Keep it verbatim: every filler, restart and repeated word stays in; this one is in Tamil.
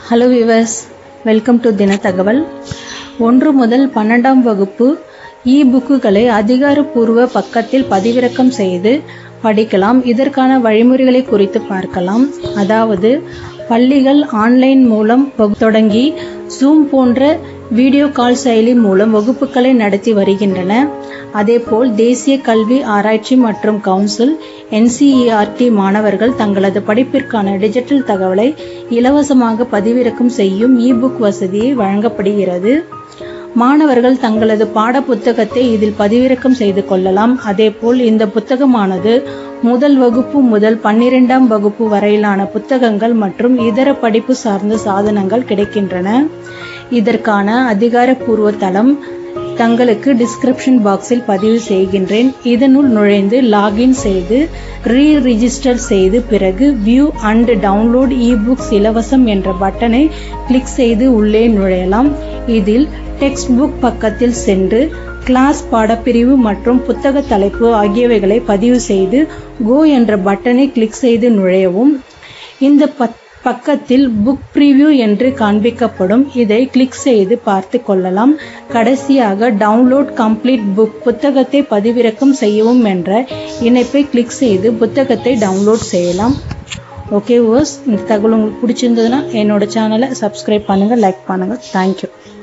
ஹலோ வியூவர்ஸ், வெல்கம் டு தின தகவல். ஒன்று முதல் பன்னெண்டாம் வகுப்பு இ புக்குகளை அதிகாரப்பூர்வ பக்கத்தில் பதிவிறக்கம் செய்து படிக்கலாம். இதற்கான வழிமுறைகளை குறித்து பார்க்கலாம். அதாவது பள்ளிகள் ஆன்லைன் மூலம் தொடங்கி ஜூம் போன்ற வீடியோ கால் செயலி மூலம் வகுப்புகளை நடத்தி வருகின்றன. அதேபோல் தேசிய கல்வி ஆராய்ச்சி மற்றும் council N C E R T மாணவர்கள் தங்களது படிப்பிற்கான டிஜிட்டல் தகவலை இலவசமாக பதிவிறக்கம் செய்யும் இ புக் வசதியை வழங்கப்படுகிறது. மாணவர்கள் தங்களது பாட புத்தகத்தை இதில் பதிவிறக்கம் செய்து கொள்ளலாம். அதேபோல் இந்த புத்தகமானது முதல் வகுப்பு முதல் பன்னிரெண்டாம் வகுப்பு வரையிலான புத்தகங்கள் மற்றும் இதர படிப்பு சார்ந்த சாதனங்கள் கிடைக்கின்றன. இதற்கான அதிகாரப்பூர்வ தளம் தங்களுக்கு டிஸ்கிரிப்ஷன் பாக்ஸில் பதிவு செய்கின்றேன். இதனுள் நுழைந்து லாகின் செய்து ரீ ரிஜிஸ்டர் செய்து பிறகு view and download e books இலவசம் என்ற பட்டனை கிளிக் செய்து உள்ளே நுழையலாம். இதில் டெக்ஸ்ட் புக் பக்கத்தில் சென்று கிளாஸ் பாடப்பிரிவு மற்றும் புத்தக தலைப்பு ஆகியவைகளை பதிவு செய்து கோ என்ற பட்டனை கிளிக் செய்து நுழையவும். இந்த பக்கத்தில் புக் ப்ரிவ்யூ என்று காண்பிக்கப்படும். இதை கிளிக் செய்து பார்த்து கொள்ளலாம். கடைசியாக டவுன்லோட் கம்ப்ளீட் புக் புத்தகத்தை பதிவிறக்கம் செய்யவும் என்ற இணைப்பை கிளிக் செய்து புத்தகத்தை டவுன்லோட் செய்யலாம். ஓகே வியூவர்ஸ், இந்த தகவல் உங்களுக்கு பிடிச்சிருந்ததுன்னா என்னோட சேனலை சப்ஸ்கிரைப் பண்ணுங்க, லைக் பண்ணுங்க. தேங்க்யூ.